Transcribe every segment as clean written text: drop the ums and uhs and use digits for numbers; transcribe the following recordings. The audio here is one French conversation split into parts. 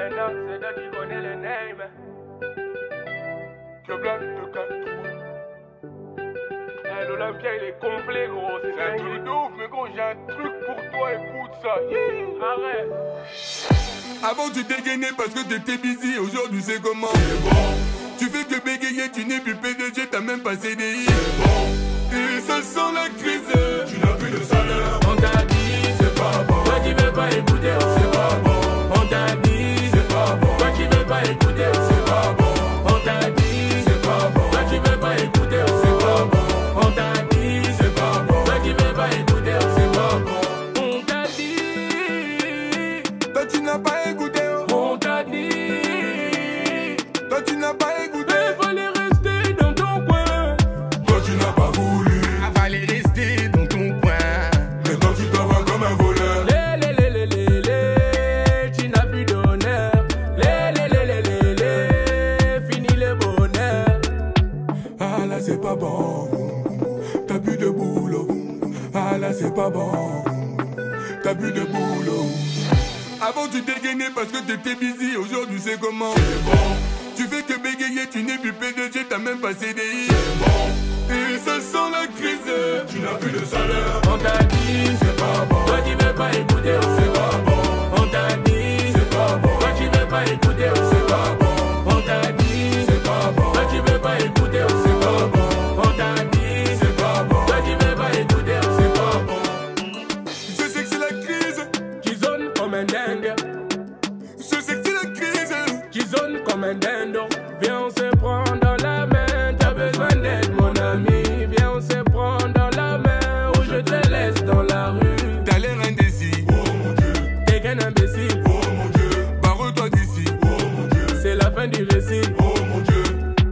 maintenant, c'est toi qui connais le name. Que blague de 4 l'Olympia il est complet gros, c'est un truc de ouf, mais gros j'ai un truc pour toi, écoute ça. Arrête. Avant tu dégainais parce que t'étais busy, aujourd'hui c'est comment? C'est bon. Tu fais que bégayer, tu n'es plus PDG, t'as même pas CDI. C'est bon. Et ça sent la crise, tu n'as plus de salaire. On t'a dit, c'est pas bon. Toi tu veux pas écouter, c'est pas bon. On t'a dit, c'est pas bon. Toi tu veux pas écouter, c'est pas bon. On t'a dit, c'est pas bon. Toi tu veux pas écouter, c'est pas bon. On t'a dit, c'est pas bon. Toi tu veux pas écouter, c'est pas bon. On t'a dit, toi tu n'as pas écouté. On t'a dit, toi tu n'as pas écouté. il fallait rester dans ton coin. Toi tu n'as pas voulu. Il fallait rester dans ton coin. Maintenant tu t'en vas comme un voleur. Tu n'as plus d'honneur. Fini le bonheur. Ah là c'est pas bon. T'as plus de boulot. Ah là c'est pas bon. T'as plus de boulot. Avant tu dégainais parce que t'étais busy, aujourd'hui c'est comment? C'est bon. Tu fais que bégayer, tu n'es plus PDG, t'as même pas CDI. C'est bon. Et ça sent la crise, tu n'as plus de salaire. On t'a dit, c'est pas bon. Toi tu veux pas écouter, c'est pas bon. On t'a dit, c'est pas bon. Toi tu veux pas écouter, c'est pas bon. On t'a dit, c'est pas bon. Toi tu veux pas écouter, c'est pas bon. On t'a dit, c'est pas bon. Toi tu veux pas écouter, c'est pas bon. Je sais que c'est la crise qui zone comme un dingue. Je sais que c'est la crise Qui zone comme un dindon. Viens on se prend dans la main. T'as besoin d'aide mon ami. Viens on se prend dans la main. Ou je te laisse dans la rue. T'as l'air indécis. Oh mon Dieu. T'es qu'un imbécile. Oh mon Dieu. Barre-toi d'ici. Oh mon Dieu. C'est la fin du récit. Oh mon Dieu.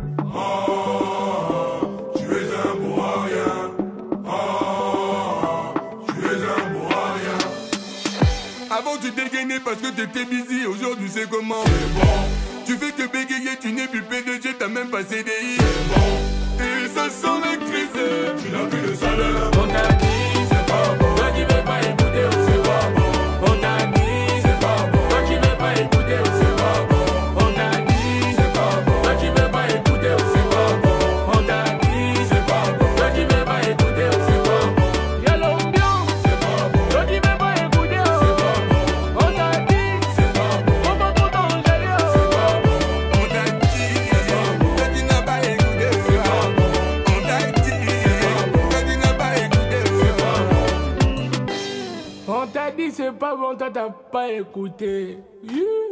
Oh, tu es un beau à rien. Oh, tu es un beau à rien. Avant tu dégainais parce que t'étais busy, aujourd'hui c'est comment? C'est bon. Tu fais que bégayer, tu n'es plus PDG, t'as même pas CDI. C'est bon. Et ça sent la crise, tu n'as plus de salaire. On t'a dit, c'est pas bon. Toi tu veux pas écouter, c'est pas bon. On t'a dit, c'est pas bon. Toi tu veux pas écouter, c'est pas bon. On t'a dit, c'est pas bon. Toi tu veux pas écouter, c'est pas bon. On t'a dit, c'est pas bon. Toi tu veux pas écouter, c'est pas bon. Y'a l'ambiance, c'est pas bon. toi tu veux pas écouter, c'est pas bon. On t'a dit, c'est pas bon. faut pas trop t'engager, c'est pas bon. On t'a dit, toi tu n'as pas écouté, c'est pas bon. On t'a dit, toi tu n'as pas écouté, c'est pas bon. On t'a dit c'est pas bon, toi t'as pas écouté.